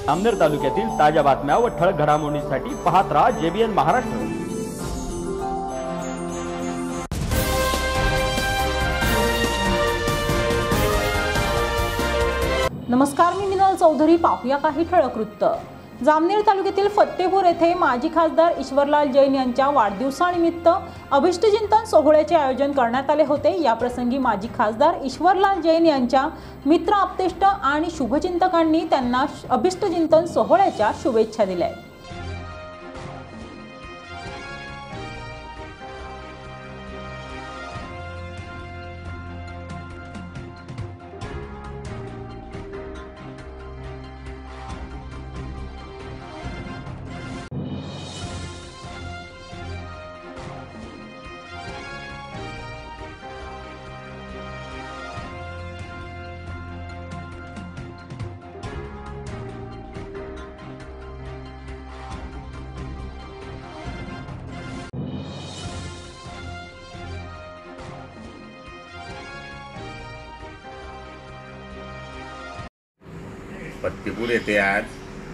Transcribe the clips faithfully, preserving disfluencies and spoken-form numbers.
जामनेर तालुक्यातील ताज्या बातम्या व ठळक घडामोडींसाठी पाहत राहा जेबीएन महाराष्ट्र। नमस्कार, मी मिनल चौधरी। पाहूया काही ठळक वृत्त। जामनेर तालुक्यातील फत्तेपूर येथे माजी खासदार ईश्वरलाल जैन यांच्या वाढदिवसानिमित्त अभिष्टचिंतन सोहळ्याचे आयोजन करण्यात आले होते। या प्रसंगी माजी खासदार ईश्वरलाल जैन यांच्या मित्र, आप्तेष्ट आणि शुभचिंतकांनी त्यांना अभिष्टचिंतन सोहळ्याच्या शुभेच्छा दिल्या। फत्तेपूर येथे आज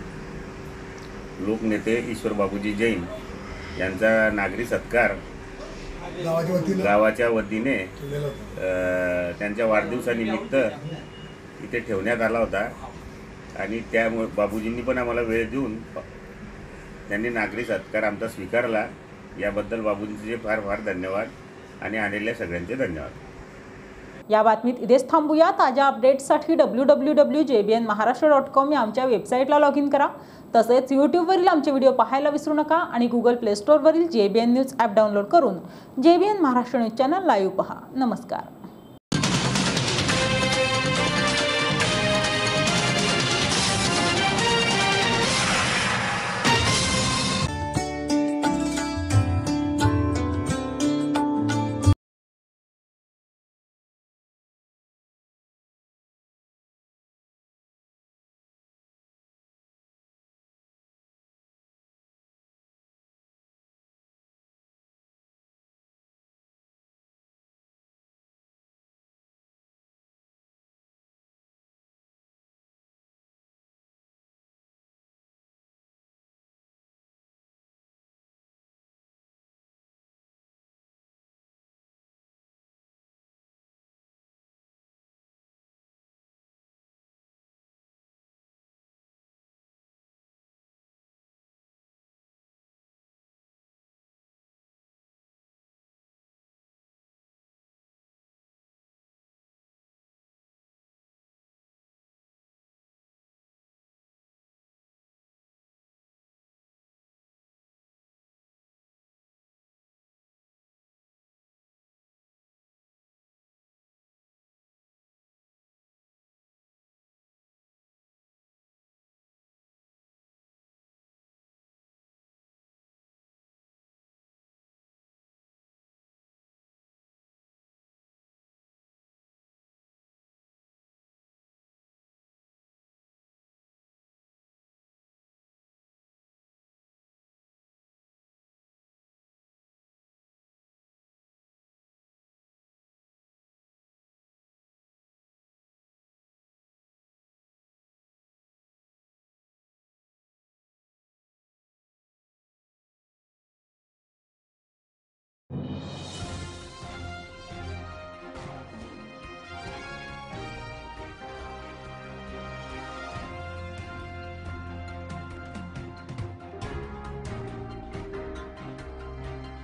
लोकनेते ईश्वर बाबूजी जैन यांचा नागरी सत्कार गावाच्या वतीने त्यांच्या वाढदिवसानिमित्त इथे ठेवण्यात आला होता आणि त्यामुळे बाबूजींनी पण आम्हाला वेळ देऊन त्यांनी नागरी सत्कार आमचा स्वीकारला। याबद्दल बाबूजींचे फार फार धन्यवाद आणि आलेल्या सगळ्यांचे धन्यवाद। या बातमीत इथेच थांबूया। ताज्या अपडेट्ससाठी W W W dot J B N Maharashtra dot com या आमच्या वेबसाईटला लॉग इन करा। तसेच यूट्यूबवरील आमचे व्हिडिओ पाहायला विसरू नका आणि गुगल प्ले स्टोअरवरील J B N news app download करून J B N Maharashtra news channel live पहा। नमस्कार।